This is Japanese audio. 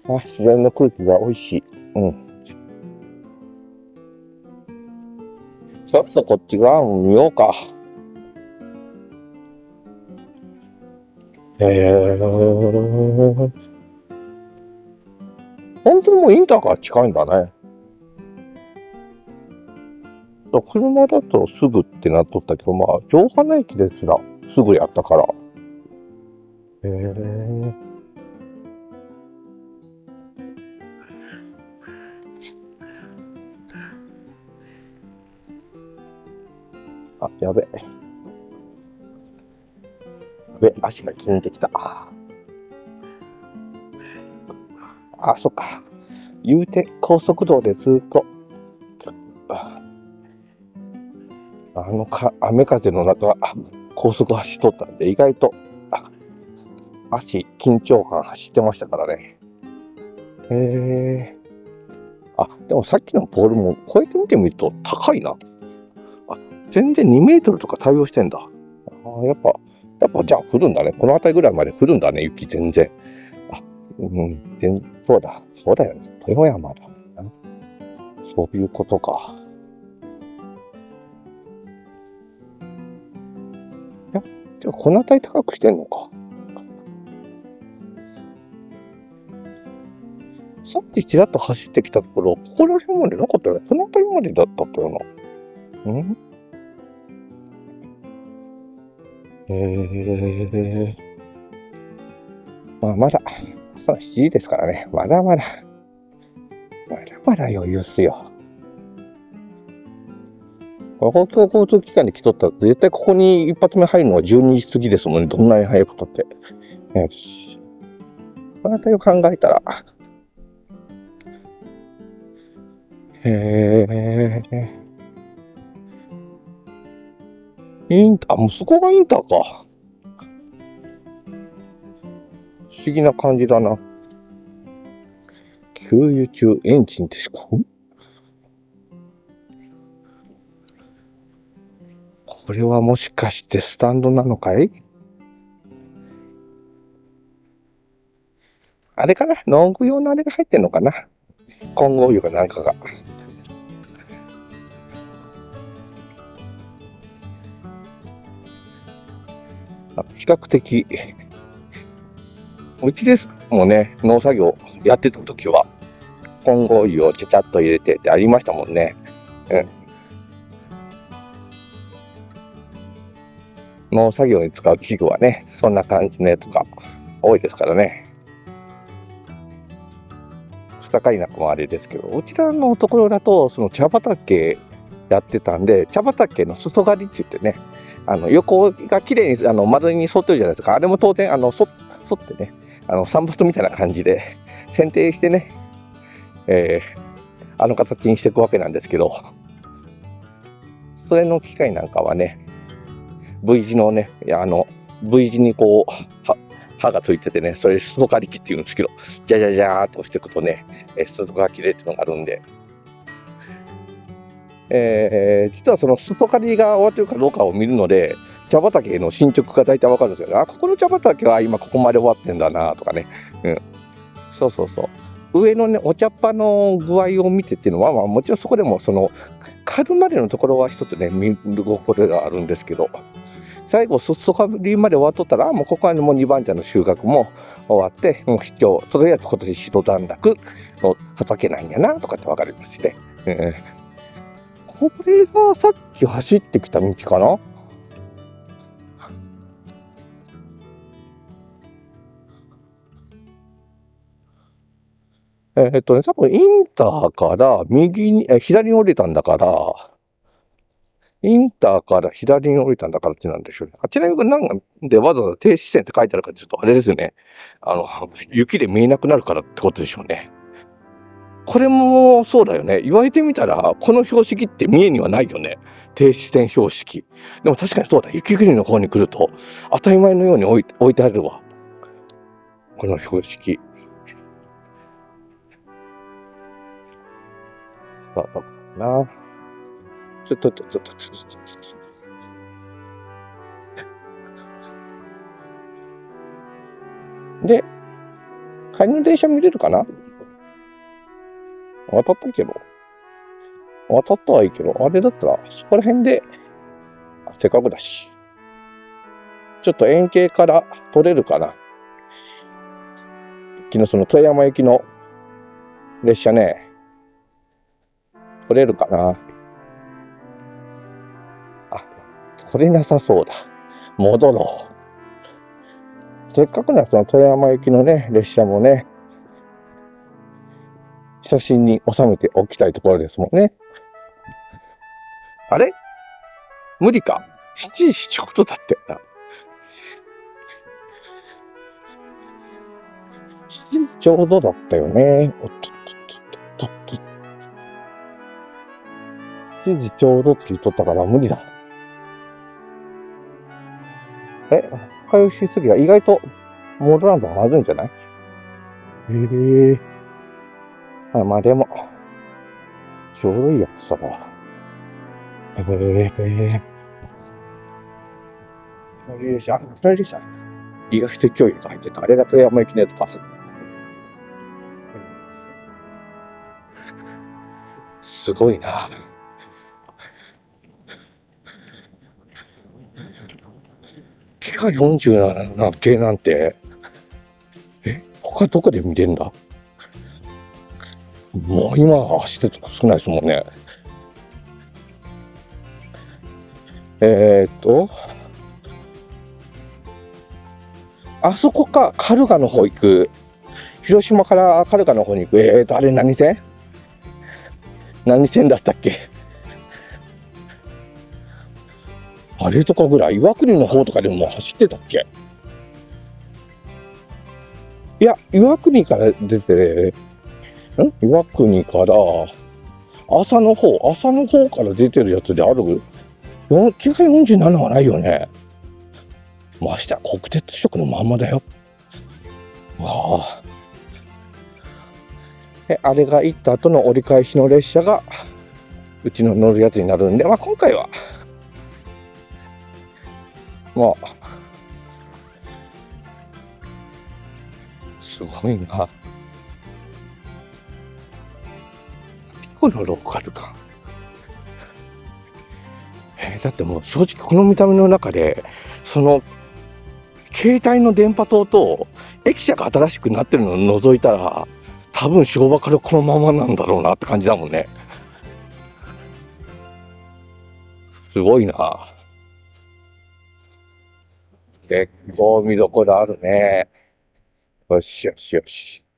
自然の空気が美味しい。うん。ちょっとこっち側も見ようか。本当にもうインターから近いんだね。車だとすぐってなっとったけど、まあ、城原駅ですらすぐやったから。あ、やべ。足が気にてきた。あ、そっか。言うて高速道でずっと、雨風の中、高速走っとったんで、意外と、足、緊張感走ってましたからね。でもさっきのポールも、こうやって見てみると高いな。全然2メートルとか対応してんだ。やっぱじゃあ降るんだね。この辺りぐらいまで降るんだね、雪全然。そうだよね。豊山だ。そういうことか。じゃあこの辺り高くしてんのか。さっきちらっと走ってきたところ、ここら辺までなかったよね。この辺りまでだったよな。まだ、朝7時ですからね。まだまだ余裕っすよ。公共交通機関で来とったら、絶対ここに一発目入るのは12時過ぎですもんね。どんなに早くたって。よし。この辺りを考えたら、インター、もうそこがインターか。不思議な感じだな。給油中エンジンですか？これはもしかしてスタンドなのかい？あれかな？農具用のあれが入ってんのかな？混合油かなんかが。比較的、うちですもんね、農作業やってた時は、混合油をちゃちゃっと入れてってありましたもんね。農作業に使う器具はね、そんな感じのやつが多いですからね。高い中もあれですけど、うちらのところだと、その茶畑やってたんで、茶畑の裾刈りって言ってね、横が綺麗に丸に沿ってるじゃないですか。あれも当然、沿ってね、散髪みたいな感じで、剪定してね、あの形にしていくわけなんですけど、それの機械なんかはね、V 字のね、V 字にこう、刃がついててね、それ裾刈り機っていうんですけど、じゃじゃじゃーっと押していくとね、裾が切れっていうのがあるんで、実はその裾刈りが終わってるかどうかを見るので、茶畑の進捗が大体わかるんですよね。ここの茶畑は今ここまで終わってんだなとかね。そうそうそう。上のね、お茶っ葉の具合を見てっていうのは、もちろんそこでもその、刈るまでのところは一つね、見ることがあるんですけど、最後、裾刈りまで終わっとったら、もうここはもう2番茶の収穫も終わって、もうとりあえず今年一段落の畑なんやなとかって分かりますしね。これがさっき走ってきた道かな？多分インターから左に降りたんだから、インターから左に降りたんだからってなんでしょうね。ちなみになんでわざわざ停止線って書いてあるかちょっとあれですよね。雪で見えなくなるからってことでしょうね。これもそうだよね。言われてみたら、この標識って見えにはないよね。停止線標識。でも確かにそうだ。雪国の方に来ると、当たり前のように置いてあるわ。この標識。どうかな。ちょっと。で、帰りの電車見れるかな？ 渡ったけど。渡ったはいいけど、あれだったら、そこら辺で、せっかくだし。ちょっと円形から取れるかな。昨日その富山行きの列車ね、取れるかな。あ、取れなさそうだ。戻ろう。せっかくならその富山行きのね、列車もね、写真に収めておきたいところですもんね。あれ無理か。7時ちょうどだったよな。7時ちょうどだったよね。おっとっとっとっとっと。7時ちょうどって言っとったから無理だ。深酔いしすぎは意外と戻らんとまずいんじゃない？まあでも、ちょうどいいやつさだ。二人でした。意外と勢いが入ってた。あれが富山駅のやつか。すごいな。キハ47系なんて、他どこで見れるんだ？もう今は走ってるとこ少ないですもんね。あそこか、カルガの方行く。広島からカルガの方に行く。あれ何線？何線だったっけ？あれとかぐらい、岩国の方とかでももう走ってたっけ？いや、岩国から出て、岩国から、朝の方から出てるやつである？キハ47はないよね。ましてや国鉄色のまんまだよ。わあ。あれが行った後の折り返しの列車が、うちの乗るやつになるんで、まあ今回は、まあ、すごいな。ピコのローカルか。だってもう正直この見た目の中で、その、携帯の電波塔と駅舎が新しくなってるのを除いたら、多分昭和からこのままなんだろうなって感じだもんね。すごいな。結構見どころあるね。よしよしよし。